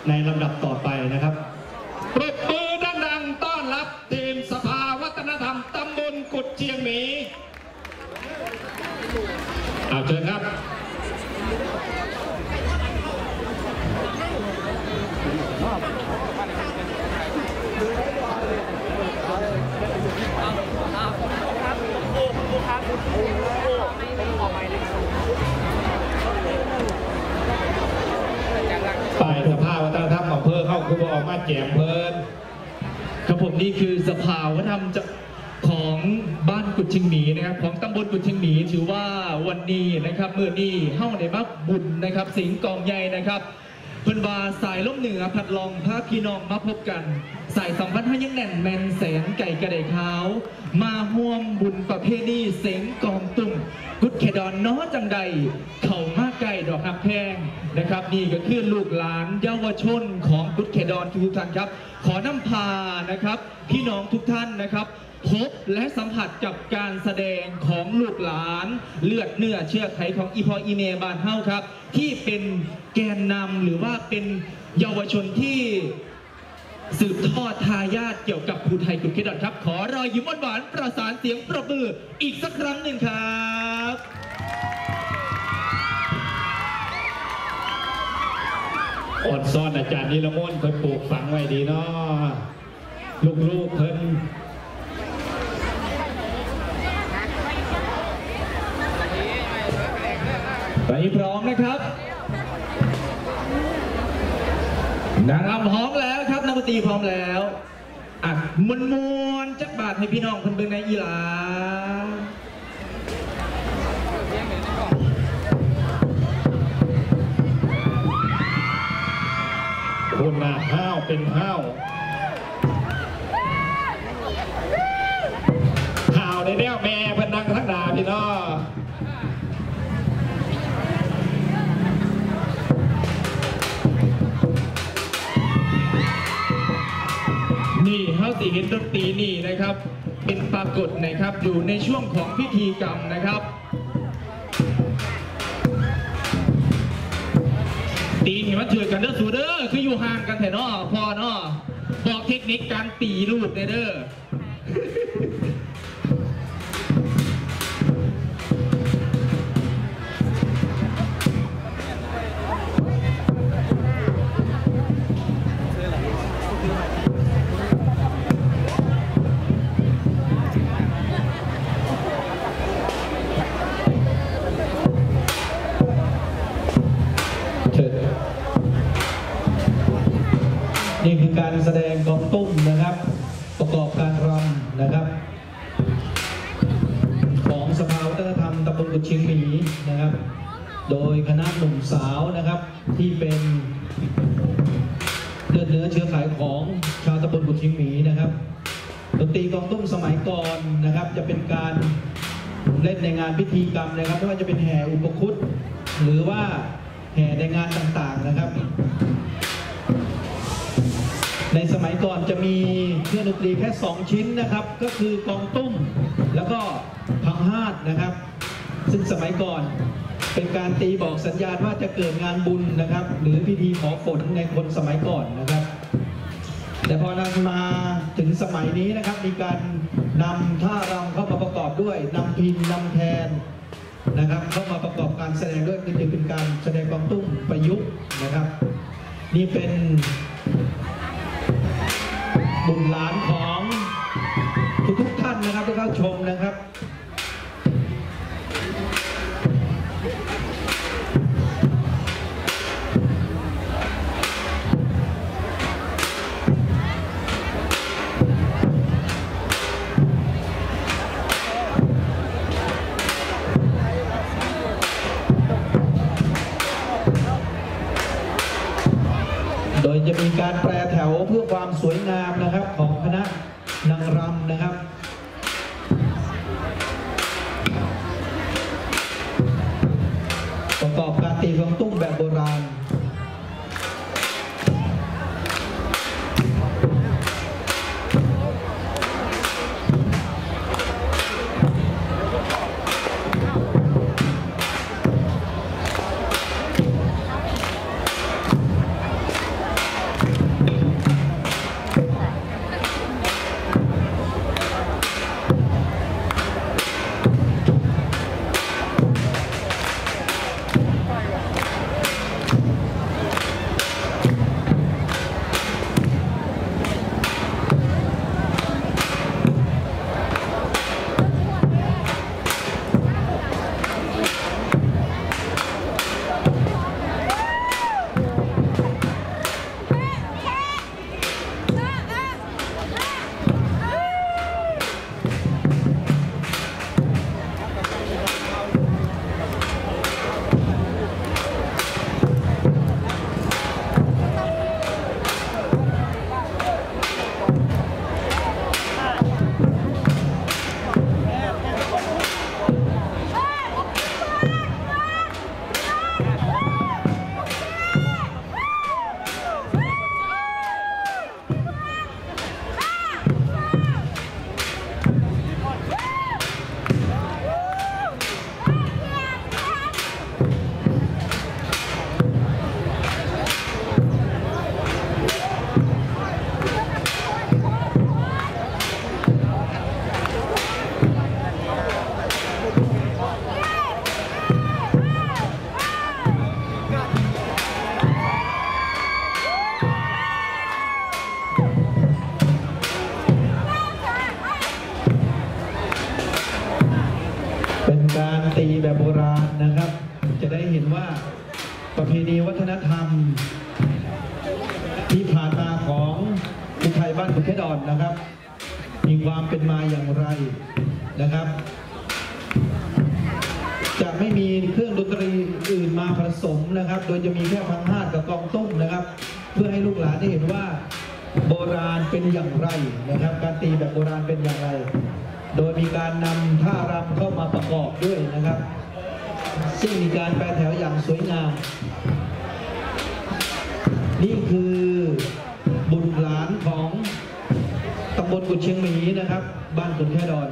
ในลำดับต่อไปนะครับปรบมือดังๆต้อนรับทีมสภาวัฒนธรรมตำบลกุดเชียงหมีเชิญครับฝ่ายสภาวัฒนธรรมอำเภอเข้าคือออกมาแจมเพลินครับผมนี่คือสภาวัฒนธรรมของบ้านกุดเชียงหมีนะครับของตำบลกุดเชียงหมีถือว่าวันนี้นะครับเมื่อนี้เฮ้าในมักบุญนะครับสิงห์กองใหญ่นะครับเพิ่นว่าสายล้มเหนือพัดลองพาพี่น้องมาพบกันสายสัมพันธ์ให้ยังแน่นแมนแสนไก่กระไดขาวมาห่วมบุญประเพณีเสงกองตุ่มกุดแคดอนน้อจังใดเข่ามาไก่ดอกหักแพงนะครับนี่ก็คือลูกหลานเยาวชนของกุดแคดอนทุกท่านครับขอนำพานะครับพี่น้องทุกท่านนะครับพบและสัมผัสกับการแสดงของลูกหลานเลือดเนื้อเชื้อไขของอีพออีเมบานเฮาครับที่เป็นแกนนำหรือว่าเป็นเยาวชนที่สืบทอดทายาทเกี่ยวกับภูไทยกุดแคดอนครับขอรอยยิ้มหวานประสานเสียงปรบมืออีกสักครั้งหนึ่งครับอดซ่อนอาจารย์นิรมนต์เพิ่นปลูกฝังไว้ดีเนาะลูกๆเพิ่นไปพร้อมนะครับนางรำพร้อมแล้วครับนักดนตรีพร้อมแล้วมวนจักบาทให้พี่น้องคนเบิ่งในอีหลาคนหน้าห้าวเป็นห้าวในแนวแม่เพิ่นนั่งทั้งหน้าพี่น้องนี่เฮาสิเห็นดนตรีนี่นะครับเป็นปรากฏนะครับอยู่ในช่วงของพิธีกรรมนะครับตีเห็นว่าถือกันเด้อสูเด้อคืออยู่ห่างกันแถวเนาะพอเนาะบอกเทคนิคการตีลูกเด้อนี่คือการแสดงกองตุ้มนะครับประกอบการรำนะครับของสภาวัฒนธรรมตำบลกุดเชียงหมีนะครับโดยคณะหนุ่มสาวนะครับที่เป็นเลือดเนื้อเชื้อไขของชาวตำบลกุดเชียงหมีนะครับดนตรีกองตุ้มสมัยก่อนนะครับจะเป็นการเล่นในงานพิธีกรรมนะครับไม่ว่าจะเป็นแห่อุปคุตหรือว่าแห่ในงานต่างๆนะครับในสมัยก่อนจะมีเครื่องดนตรีแค่2ชิ้นนะครับก็คือกองตุ้มแล้วก็พังฮาดนะครับซึ่งสมัยก่อนเป็นการตีบอกสัญญาณว่าจะเกิดงานบุญนะครับหรือพิธีขอฝนในคนสมัยก่อนนะครับแต่พอนำมาถึงสมัยนี้นะครับมีการนำท่ารำเข้ามาประกอบด้วยนำพินนำแทนนะครับเข้ามาประกอบการแสดงด้วยคือจะเป็นการแสดงกองตุ้มประยุกต์นะครับนี่เป็นบุญหลานของทุกท่านนะครับที่เข้าชมนะครับโดยจะมีการแปรแถวเพื่อความสวยงามนะครับของคณะนางรำนะครับประกอบการตีกลองตุ้มแบบโบราณคณีวัฒนธรรมที่ผ่านมาของอุทัยบ้านกุฎแค่ดอนนะครับมีความเป็นมาอย่างไรนะครับจะไม่มีเครื่องดนตรีอื่นมาผสมนะครับโดยจะมีแค่พังฮาดกับกองตุ้มนะครับเพื่อให้ลูกหลานได้เห็นว่าโบราณเป็นอย่างไรนะครับการตีแบบโบราณเป็นอย่างไรโดยมีการนำท่ารำเข้ามาประกอบด้วยนะครับซึ่งมีการแปรแถวอย่างสวยงามนี่คือบุตรหลานของตำบลกุฎเชียงหมีนะครับบ้านกุฎแค่ดอน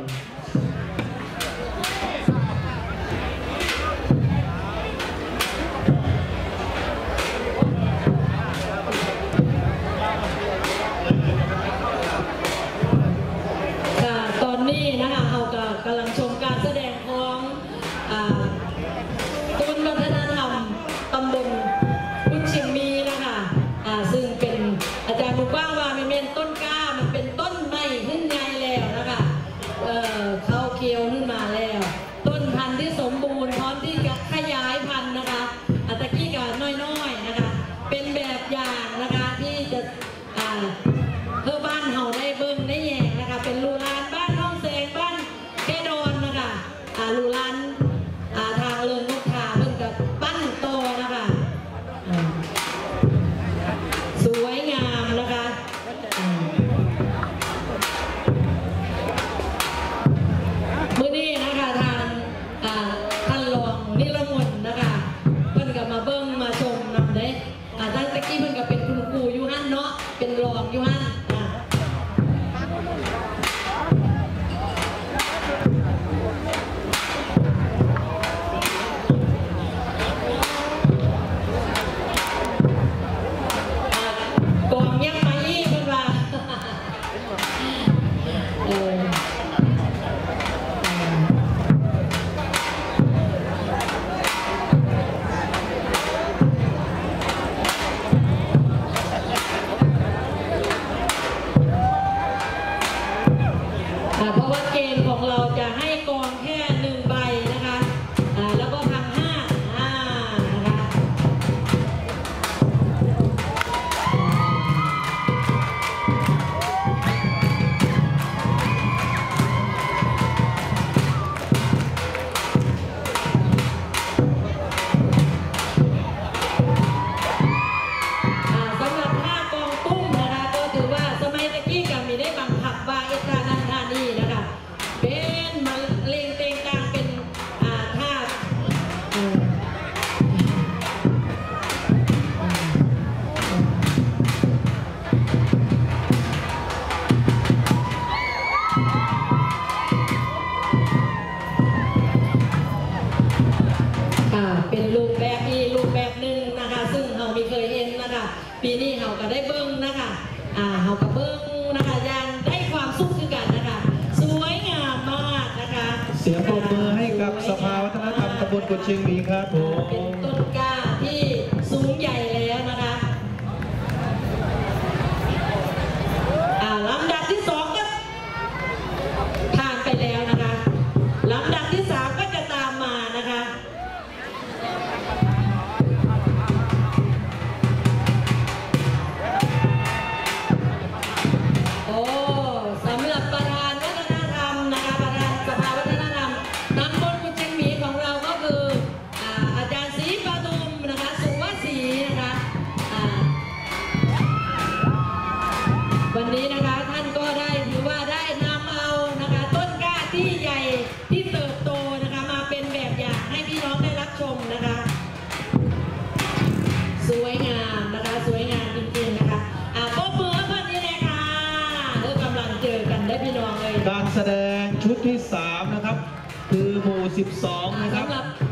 ตอนนี้นะคะเรากำลังชมการแสดงของศูนย์วัฒนธรรมตำบลกุฎเชียงมีนะคะซึ่งเป็นอาจารย์บุกว้างว่าไม่เป็นต้นกล้ามันเป็นต้นไม้ขึ้นใหญ่แล้วนะคะเข้าเคียวขึ้นมาแล้วต้นพันธุ์ที่สมบูรณ์พร้อมที่จะขยายพันธุ์นะคะตะกี้ก็น้อยๆนะคะเป็นแบบอย่างนะคะที่จะเพื่อบ้านเฮาได้เบิ่งได้แยงนะคะเป็นลูลานบ้านห้องแสงบ้านแกดอนนะคะลูลานทางเลินนกทาเพิ่งกับปั้นโตนะคะสวยงามนะคะมื้อนี้นะคะทางท่านรองนิรมนต์นะคะเพิ่นกับมาเบิ่งมาชมนำได้ตั้งแต่กี้เพิ่นก็เป็นคุณครูอยู่หั่นเนาะเป็นรองอยู่หั่นกองยักษ์มาอี้เพิ่นว่าเพราะว่าเกณฑ์ของเราจะให้กองแค่1ใบนะคะแล้วก็พัง5นะคะสำหรับท่ากองตุ้มนะคะก็ถือว่าสมัยตะกี้ก็มีได้บังคับว่าเอตานันทานีนะคะเป็นมาเลงเตงกลางเป็นท่าเป็นรูปแบบอีกรูปแบบหนึ่งนะคะซึ่งเราไม่เคยเห็นนะคะปีนี้เราก็ได้เบิ้งนะคะเราก็เบิ้งนะคะยังได้ความสุขคือกันนะคะสวยงามมากนะคะเสียงปรบมือให้กับสภาวัฒนธรรมตำบลกุฎเชียงหมีครับผมเป็นต้นกล้าที่สูงใหญ่แล้วนะคะลำดับที่2ก็ผ่านไปแล้วนะคะลำดับที่3ก็จะตามมานะคะสำหรับประธานวัฒนธรรมนะคะประธานสภาวัฒนธรรมตำบลกุฎเชียงหมีของเราก็คืออาจารย์ศรีปทุมนะคะสุวศรีนะคะวันนี้นะคะท่านก็ได้ถือว่าได้นำเอานะคะต้นกล้าที่ใหญ่ที่เติบโตนะคะมาเป็นแบบอย่างให้พี่น้องได้รับชมนะคะสวยงามนะคะสวยงามจริงๆนะคะปรบมือเพื่อนนี่เลยค่ะกำลังเจอกันได้พี่น้องเลยการแสดงชุดที่3นะครับคือหมู่12นะครับสำหรับ